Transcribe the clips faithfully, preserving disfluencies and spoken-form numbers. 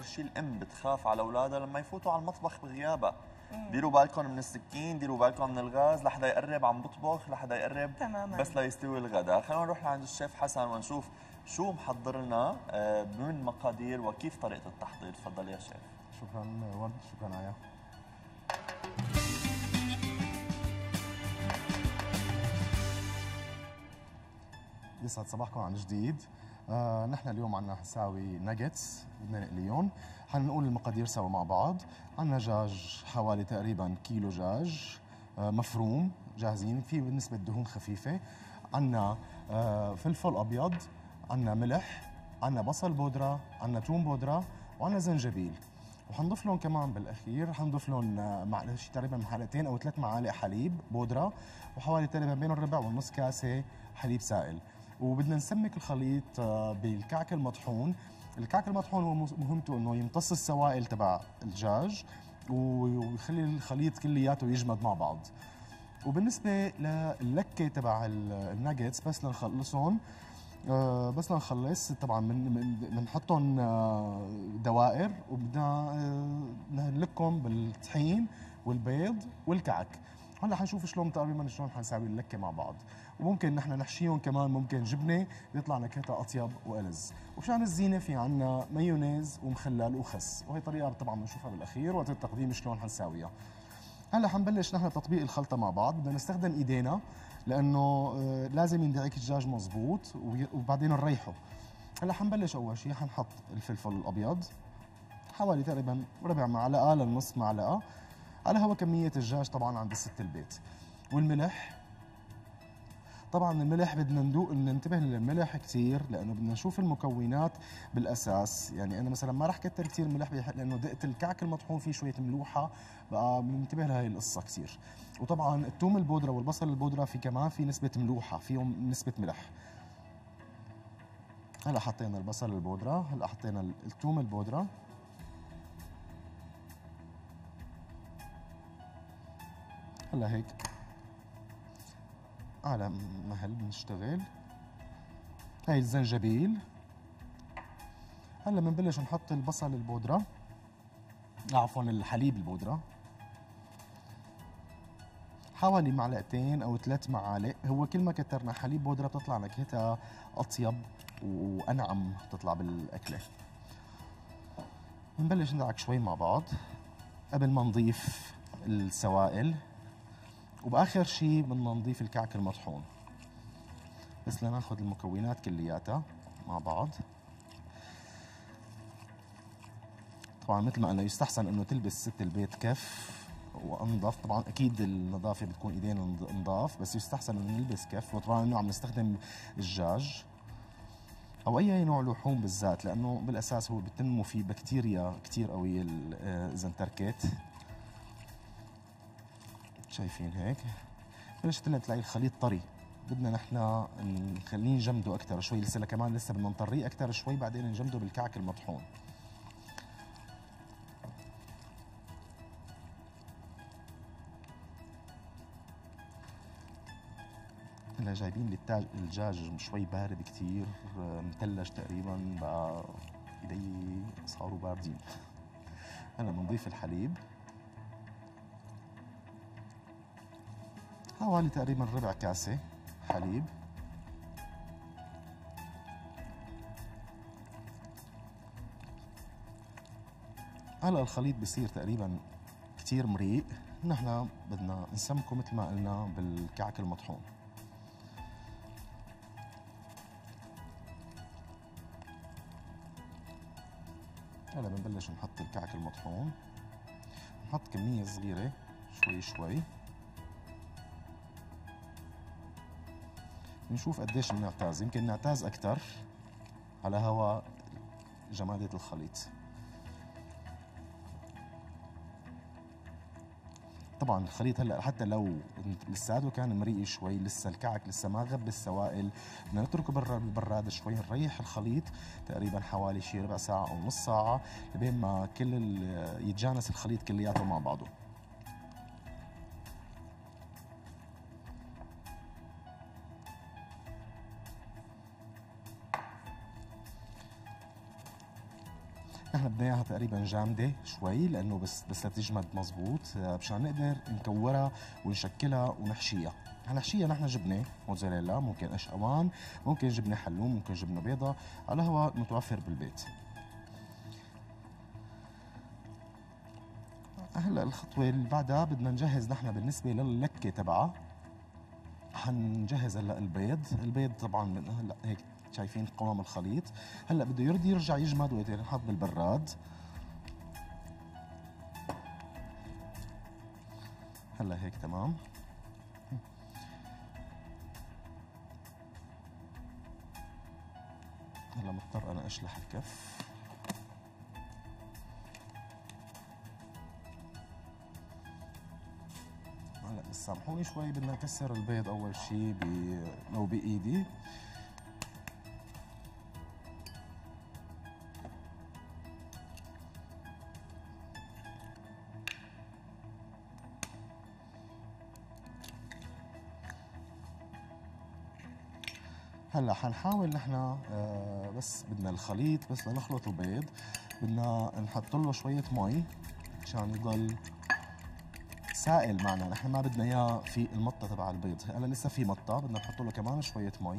اكثر شيء الام بتخاف على اولادها لما يفوتوا على المطبخ بغيابها. ديروا بالكم من السكين، ديروا بالكم من الغاز، لحدا يقرب عم بطبخ، لحدا يقرب تماما. بس ليستوي الغداء. خلونا نروح لعند الشيف حسن ونشوف شو محضر لنا من مقادير وكيف طريقه التحضير. تفضل يا شيف. شكرا ورد، شكرا آية. يسعد صباحكم عن جديد. آه نحن اليوم عنا حنساوي ناجتس بدنا نقليهم. حنقول المقادير سوا مع بعض. عنا دجاج حوالي تقريبا كيلو دجاج آه مفروم جاهزين، في نسبة دهون خفيفة. عنا آه فلفل أبيض، عنا ملح، عنا بصل بودرة، عنا توم بودرة، وعنا زنجبيل. وحنضيف لهم كمان بالاخير، حنضيف لهم مع شي تقريبا معلقتين او ثلاث معالق حليب بودره، وحوالي تقريبا بين الربع والنص كاسه حليب سائل. وبدنا نسمك الخليط بالكعك المطحون. الكعك المطحون هو مهمته انه يمتص السوائل تبع الدجاج ويخلي الخليط كلياته يجمد مع بعض. وبالنسبه للكه تبع الناجتس بس لنخلصهم آه بس لنخلص طبعا بنحطهم آه دوائر، وبدنا آه نهلكهم بالطحين والبيض والكعك. هلا حنشوف شلون تقريبا شلون حنساوي اللكه مع بعض. وممكن نحن نحشيهم كمان ممكن جبنه بيطلع نكهتها اطيب والذ. ومشان الزينه في عنا مايونيز ومخلل وخس، وهي طريقه طبعا بنشوفها بالاخير وقت التقديم شلون حنساويها. هلا حنبلش نحن تطبيق الخلطه مع بعض. بدنا نستخدم ايدينا لانه لازم يندعك الدجاج مزبوط وبعدين نريحه. هلا حنبلش اول شيء حنحط الفلفل الابيض حوالي تقريبا ربع معلقه لنص معلقه على هوا كميه الدجاج طبعا عند ست البيت. والملح طبعا الملح بدنا ندوق ننتبه للملح كثير لانه بدنا نشوف المكونات بالاساس. يعني انا مثلا ما راح كتر كثير ملح لانه دقت الكعك المطحون فيه شويه ملوحه، بقى بننتبه لهي القصه كثير. وطبعا الثوم البودره والبصل البودره في كمان في نسبه ملوحه، فيهم نسبه ملح. هلا حطينا البصل البودره، هلا حطينا الثوم البودره، هلا هيك على مهل بنشتغل. هاي الزنجبيل. هلا بنبلش نحط البصل البودره، عفوا الحليب البودره، حوالي معلقتين او ثلاث معالق. هو كل ما كترنا حليب بودره بتطلع نكهتها اطيب وانعم تطلع بالاكله. بنبلش ندعك شوي مع بعض قبل ما نضيف السوائل، وباخر شيء بدنا نضيف الكعك المطحون بس لناخذ المكونات كلياتها مع بعض. طبعا مثل ما قلنا يستحسن انه تلبس ست البيت كف وانظف. طبعا اكيد النظافه بتكون ايدينا نظاف، بس يستحسن انه نلبس كف. وطبعا انه عم نستخدم الدجاج او اي نوع لحوم بالذات لانه بالاساس هو بتنمو فيه بكتيريا كثير قويه اذا انتركت. شايفين هيك بلشت تلاقي الخليط طري. بدنا نحن نخليه نجمده اكثر شوي، لسه كمان لسه بدنا نطريه اكثر شوي بعدين نجمده بالكعك المطحون. هلا جايبين لي التاج الدجاج شوي بارد كثير مثلج تقريبا، بقى ايدي صاروا باردين. هلا بنضيف الحليب حوالي تقريبا ربع كاسة حليب. هلا الخليط بصير تقريبا كثير مريق. نحن بدنا نسمكه مثل ما قلنا بالكعك المطحون. هلا بنبلش نحط الكعك المطحون، نحط كمية صغيرة شوي شوي، نشوف قديش بنعتاز. يمكن نعتاز أكثر على هوا جمادة الخليط. طبعا الخليط هلا حتى لو لساته كان مريق شوي، لسه الكعك لسه ما غب السوائل، بدنا نتركه برا بالبراد شوي، نريح الخليط تقريبا حوالي شي ربع ساعة أو نص ساعة لبين ما كل يتجانس الخليط كلياته مع بعضه. نحن بدنا اياها تقريبا جامده شوي لانه بس بس لتجمد مزبوط مشان نقدر نكورها ونشكلها ونحشيها. حنحشيها نحن جبنه موتزاريلا، ممكن قش اوان، ممكن جبنه حلوم، ممكن جبنه بيضاء، على هو متوفر بالبيت. هلا الخطوه اللي بعدها بدنا نجهز نحن بالنسبه للكه تبعها. حنجهز هلا البيض، البيض طبعا هلا هيك شايفين قوام الخليط. هلا بده يرد يرجع يجمد ويتحط بالبراد. هلا هيك تمام. هلا مضطر انا اشلح الكف. هلا بس سامحوني شوي بدنا نكسر البيض اول شيء لو بايدي. هلا حنحاول نحن آه بس بدنا الخليط بس لنخلط البيض بدنا نحط له شويه مي عشان يضل سائل معنا. نحن ما بدنا اياه في المطه تبع البيض، هلا لسه في مطه بدنا نحط له كمان شويه مي.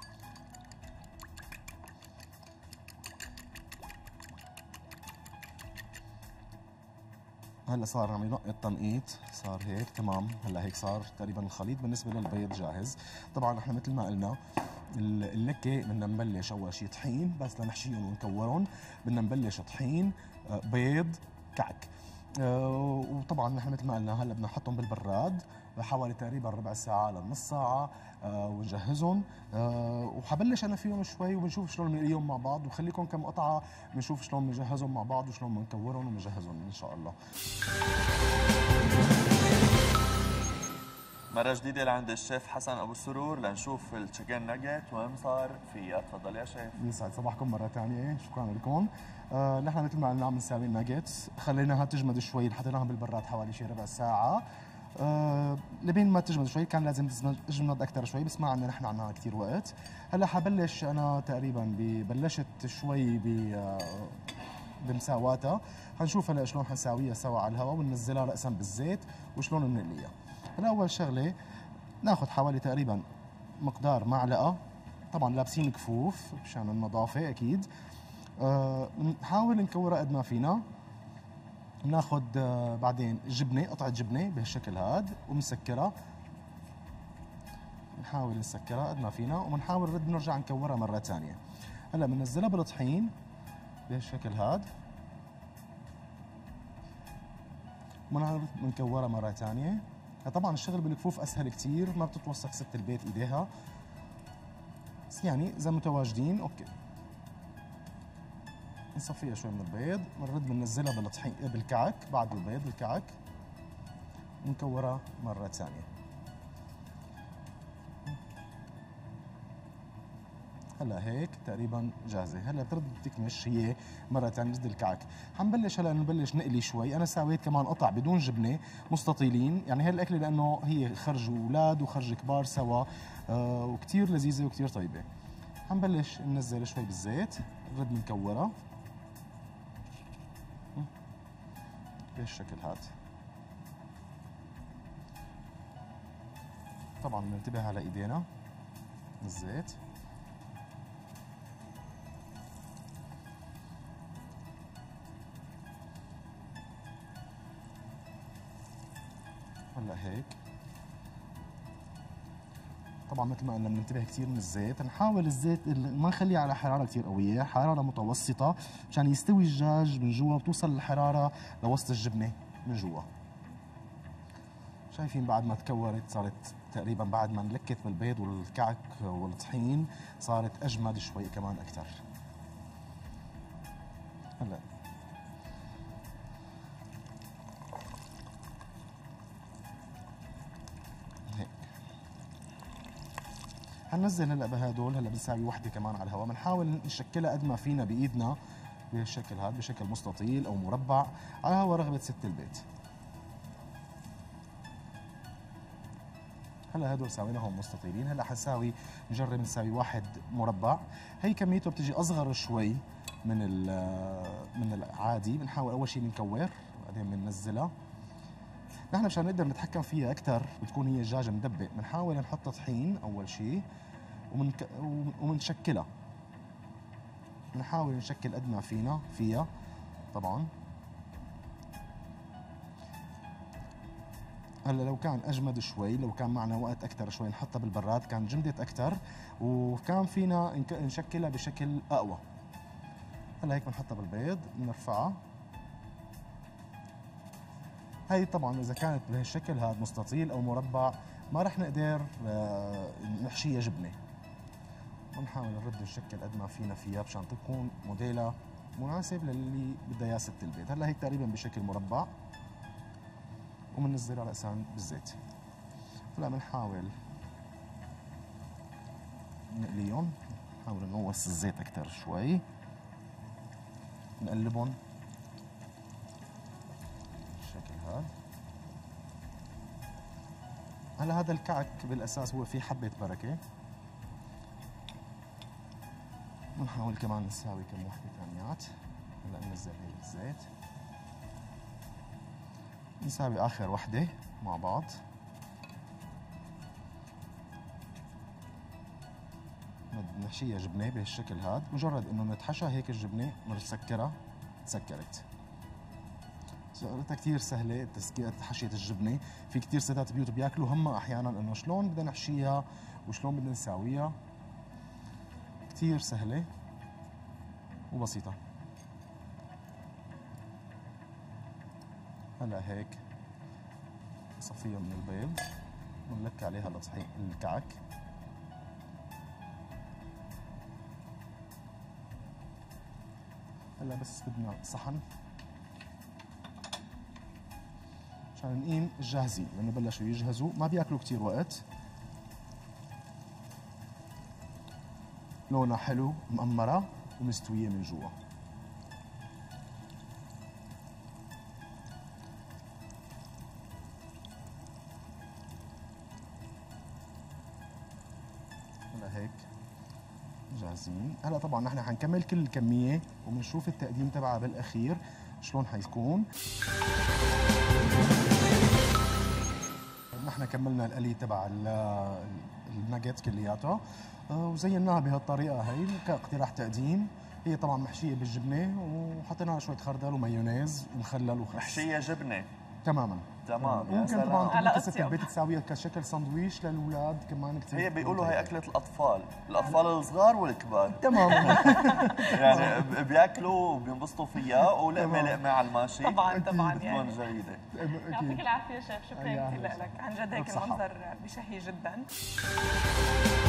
هلا صار عم ينقي التنقيط، صار هيك تمام. هلا هيك صار تقريبا الخليط بالنسبه للبيض جاهز. طبعا نحن مثل ما قلنا اللكه بدنا نبلش اول شيء طحين بس لنحشيهم ونكورهم. بدنا نبلش طحين، بيض، كعك. أه وطبعا نحن مثل ما قلنا هلا بدنا نحطهم بالبراد حوالي تقريبا ربع ساعه لنص ساعه أه ونجهزهم. أه وحبلش انا فيهم شوي وبنشوف شلون بنقليهم مع بعض، وخليكم كم قطعه بنشوف شلون بنجهزهم مع بعض وشلون بنكورهم وبنجهزهم ان شاء الله. مرة جديدة لعند الشيف حسن أبو السرور لنشوف التشيكن ناجت وين صار فيها. تفضل يا شيف. يسعد صباحكم مرة ثانية، شكرا لكم. آه نحن مثل ما قلنا عم نساوي الناجتس، خليناها تجمد شوي، حطيناها بالبراد حوالي شي ربع ساعة. آه لبين ما تجمد شوي، كان لازم تجمد أكثر شوي بس ما عندنا نحن عندنا كثير وقت. هلا حبلش أنا تقريبا بلشت شوي ب آه بمساواتها. حنشوف هلا شلون حنساويها سوا على الهواء وننزلها رأسا بالزيت وشلون بنقليها. هلا أول شغلة ناخذ حوالي تقريبا مقدار معلقة، طبعا لابسين كفوف مشان النظافة أكيد. أه نحاول نكورها قد ما فينا. بناخذ أه بعدين جبنة، قطعة جبنة بهالشكل هاد وبنسكرها. نحاول نسكرها قد ما فينا وبنحاول نرد نرجع نكورها مرة ثانية. هلا بننزلها بالطحين بهالشكل هاد وبنكورها مرة ثانية. طبعا الشغل بالكفوف اسهل كثير، ما بتتوسخ ست البيت ايديها، بس يعني اذا متواجدين اوكي. نصفيها شوي من البيض، بنرد بننزلها بالطحين بالكعك بعد البيض الكعك ونكورها مره ثانيه. هلا هيك تقريبا جاهزه. هلا بترد تكمش هي مره ثانيه جد الكعك. حنبلش هلا نبلش نقلي شوي. انا سويت كمان قطع بدون جبنه مستطيلين، يعني هي الاكله لانه هي خرج اولاد وخرج كبار سوا آه وكثير لذيذه وكثير طيبه. حنبلش ننزل شوي بالزيت، نرد نكورها بهالشكل هذا. طبعا بننتبه على ايدينا الزيت. هلا هيك طبعا مثل ما قلنا بننتبه كثير من الزيت. نحاول الزيت ما نخليه على حراره كثير قويه، حراره متوسطه مشان يستوي الدجاج من جوا وتوصل الحراره لوسط الجبنه من جوا. شايفين بعد ما تكورت صارت تقريبا بعد ما انلكت بالبيض والكعك والطحين صارت اجمد شوي كمان اكثر. هلا حننزل هلا بهدول. هلا بنساوي وحده كمان على الهواء، بنحاول نشكلها قد ما فينا بايدنا بهالشكل هذا، بشكل مستطيل او مربع على هواء رغبه ست البيت. هلا هدول ساويناهم مستطيلين. هلا حنساوي نجرب نساوي واحد مربع. هي كميته بتجي اصغر شوي من من العادي. بنحاول اول شيء بنكور بعدين بننزلها. نحن مشان نقدر نتحكم فيها اكثر وتكون هي الدجاجه مدبق بنحاول نحط طحين اول شيء ومنك... ومنشكلها. بنحاول نشكل قد ما فينا فيها طبعا. هلا لو كان اجمد شوي، لو كان معنا وقت اكثر شوي نحطها بالبراد كان جمدت اكثر وكان فينا نشكلها بشكل اقوى. هلا هيك بنحطها بالبيض بنرفعها. هي طبعا اذا كانت بهالشكل هذا مستطيل او مربع ما رح نقدر نحشيها جبنه. بنحاول نرد نشكل قد ما فينا فيها مشان تكون موديلها مناسب للي بدها اياه ست البيت. هلا هيك تقريبا بشكل مربع وبننزلها رأسا بالزيت. هلا بنحاول نقليهم، نحاول نغوص الزيت اكثر شوي، نقلبهم بالشكل هذا. هلا هذا الكعك بالاساس هو فيه حبه بركه. بنحاول كمان نساوي كم وحده ثانيات. هلا ننزل هي بالزيت، نساوي اخر وحده مع بعض. نحشيها جبنه بهالشكل هذا. مجرد انه نتحشى هيك الجبنه بنسكرها تسكرت. شغلتها كثير سهله تسكير حشيه الجبنه. في كثير ستات بيوت بياكلوا همها احيانا انه شلون بدنا نحشيها وشلون بدنا نساويها. كثير سهله وبسيطه. هلا هيك نصفيها من البيض ونلك عليها الطحين الكعك. هلا بس بدنا صحن عشان نقيم الجاهزين لانه بلشوا يجهزوا ما بياكلوا كثير وقت. لونها حلو مقمره ومستويه من جوا. هلا هيك جاهزين. هلا طبعا نحن حنكمل كل الكميه وبنشوف التقديم تبعها بالاخير شلون حيكون. نحن كملنا القلي تبع الناجت كلياتها وزيناها بهالطريقه هي كاقتراح تقديم. هي طبعا محشيه بالجبنه وحطينا لها شويه خردل ومايونيز ومخلل وخس. محشيه جبنه تماما. تمام. ممكن طبعا تكون البيت تساويها كشكل ساندويش للاولاد كمان كثير. هي بيقولوا هي اكله الاطفال، الاطفال الصغار والكبار. تماما. يعني بياكلوا وبينبسطوا فيها ولقمه لقمه على الماشي. طبعا طبعا بتكون جيده. يعطيك العافيه شيف، شكرا كثير لك. عن جد هيك المنظر بشهي جدا.